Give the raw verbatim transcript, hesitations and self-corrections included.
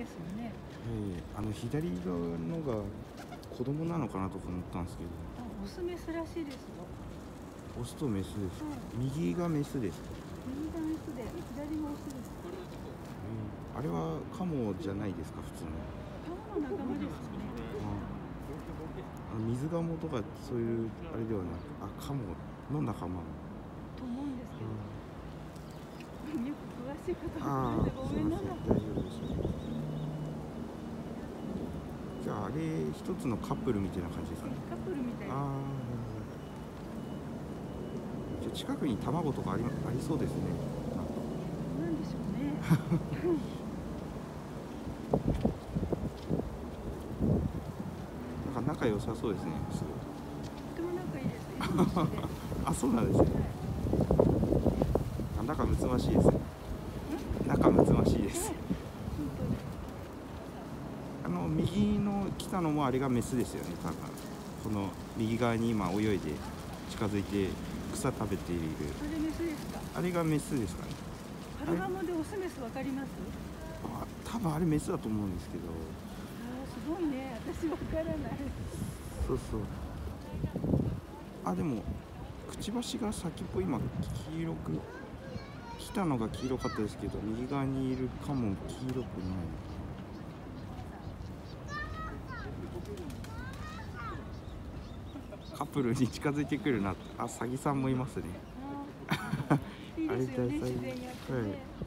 ですよね。 えー、あの左側のが子供なのかなとか思ったんですけど。 あ、オスメスらしいですよ。 オスとメスですか。 はい、 右がメスですか。 右がメスで左がオスです。 えー、あれはカモじゃないですか、普通の。 カモの仲間ですよね。 ああの水ガモとかそういうあれではなく、あ、カモの仲間と思うんですけど、うん、よく詳しいことああ、 はごめんなさい。 大丈夫です。じゃああれ一つのカップルみたいな感じですかね。 カップルみたいな。 ああ、じゃあ近くに卵とかあり、ありそうですね。 なんでしょうね。 なんか仲良さそうですね。すごい。 とても仲いいです。 あ、そうなんですね。あ、仲睦ましいですね。仲睦ましいです。あの右の来たのもあれがメスですよね、多分。この右側に今泳いで近づいて草食べている。 あれメスですか。 あれがメスですかね。 カルガモでオスメスわかります？ あ、多分あれメスだと思うんですけど。 ああ、すごいね。私わからない。 そうそう。あ、でもくちばしが先っぽ今黄色く、来たのが黄色かったですけど、右側にいるカモ黄色くない。カップルに近づいてくるな。あ、サギさんもいますね。 ああ、いいですよね、自然にやってね。